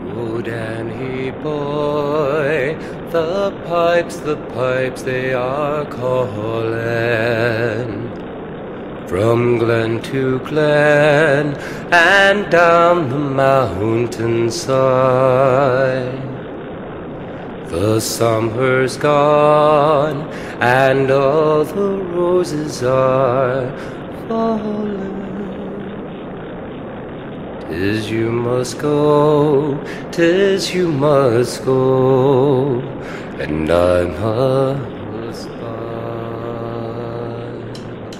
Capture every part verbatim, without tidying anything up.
Oh, Danny boy, the pipes, the pipes, they are calling. From glen to glen and down the mountainside. The summer's gone and all the roses are falling. 'Tis you must go, 'tis you must go, and I must bide.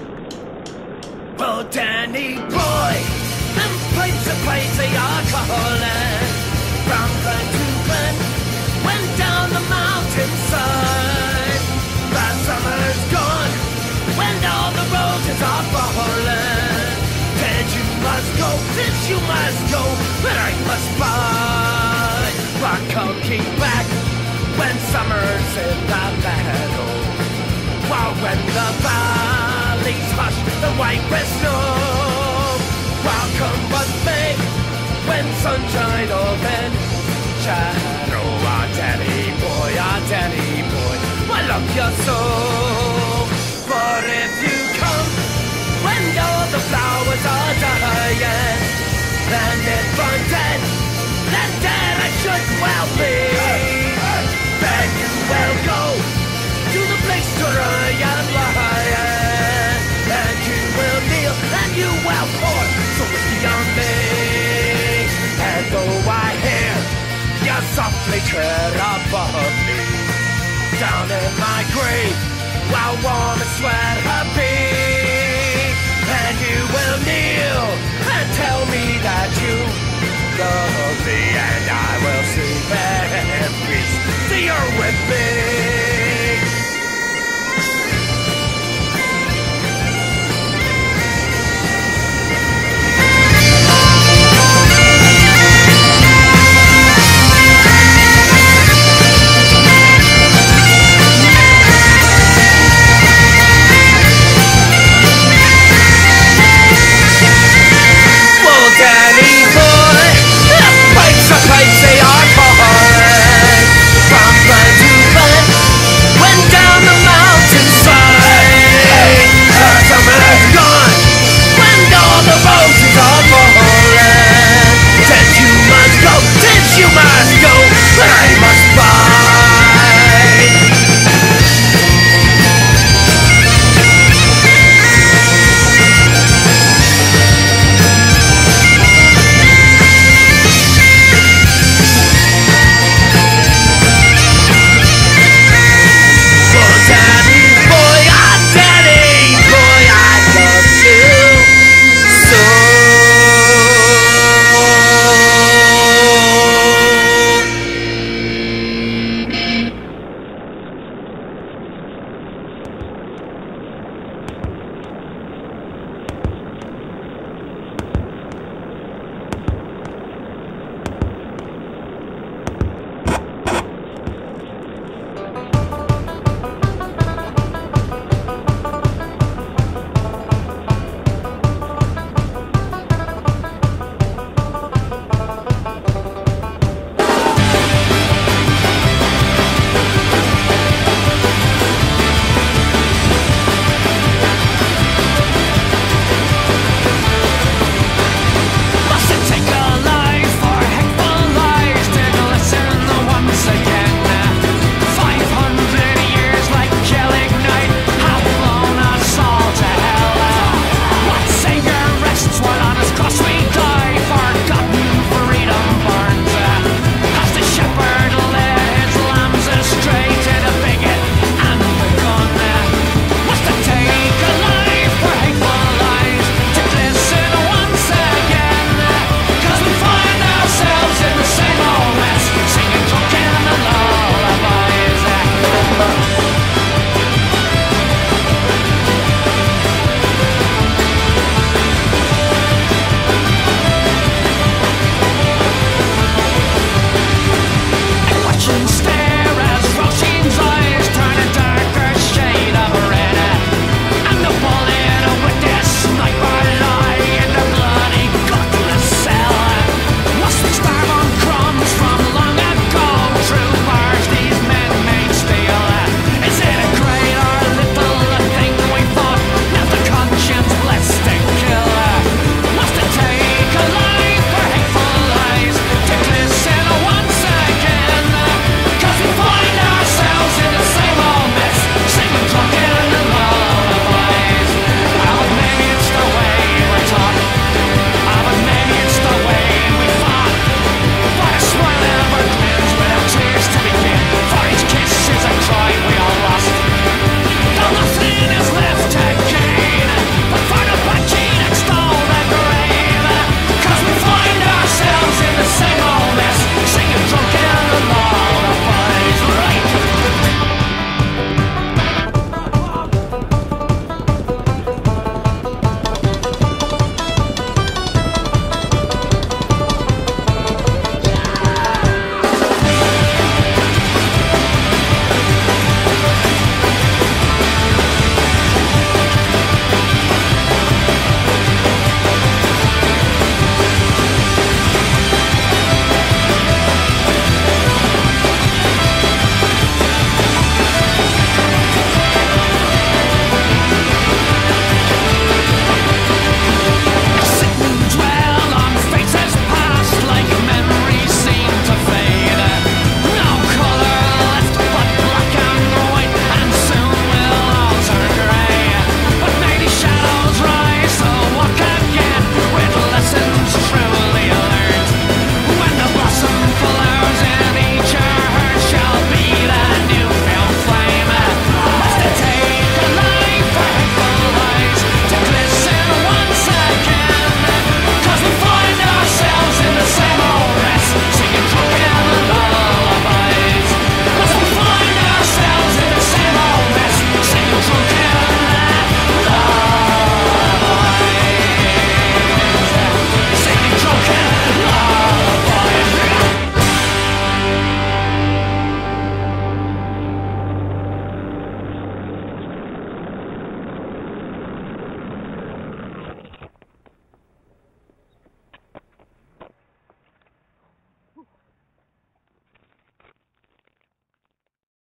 Oh, Danny boy, them pipes and pipes they are calling. From glen to glen, went down the mountainside. The summer's gone, when all the roses are falling. Tis you must go, tis you must go, but I must bide. Rock cookie back, when summer's in the meadow. While when the valleys hush, the white red snow. Welcome but May, when sunshine or then shadow. Ah, Danny boy, ah, Danny boy, I love you so. But if you come when all the flowers are dying, then if I'm dead, then dead I should well be. Then you will go to the place to lie and lie, and you will kneel and you will pour so whiskey on me. And though I hear you softly tread above me, down in my grave, while warm and sweat happy, and you will kneel and tell me that you love me, and I will sleep in peace. So you're with me.